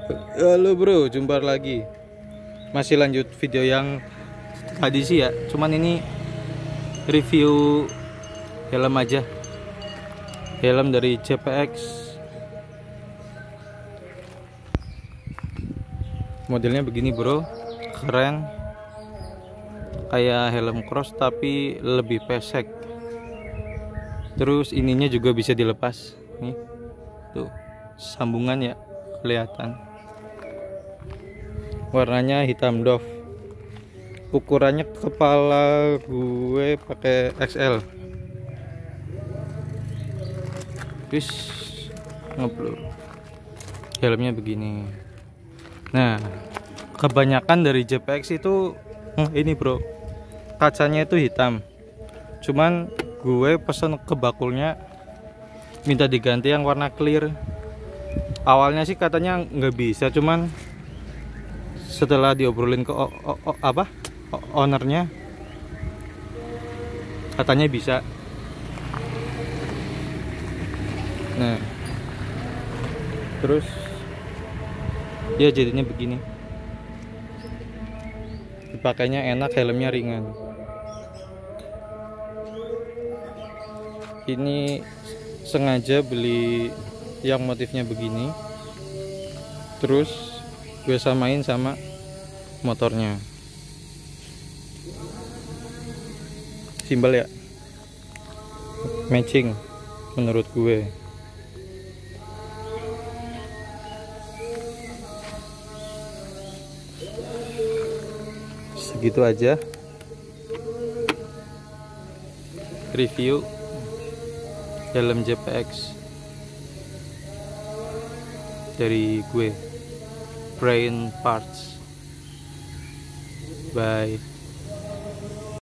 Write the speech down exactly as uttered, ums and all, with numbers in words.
Halo bro, jumpa lagi. Masih lanjut video yang tadi sih ya. Cuman ini review helm aja. Helm dari J P X. Modelnya begini bro, keren. Kayak helm cross tapi lebih pesek. Terus ininya juga bisa dilepas. Nih, tuh sambungan ya, kelihatan. Warnanya hitam doff. Ukurannya kepala gue pakai X L. Wis ngeblur. Helmnya begini. Nah, kebanyakan dari J P X itu hmm, ini bro, kacanya itu hitam. Cuman gue pesen ke bakulnya minta diganti yang warna clear. Awalnya sih katanya nggak bisa, cuman setelah diobrolin ke o, o, o, apa o, ownernya katanya bisa. Nah, terus ya jadinya begini, dipakainya enak, helmnya ringan. Ini sengaja beli yang motifnya begini, terus gue samain sama motornya. Simbol ya, matching menurut gue. Segitu aja review helm J P X dari gue, Brain Parts. Bye.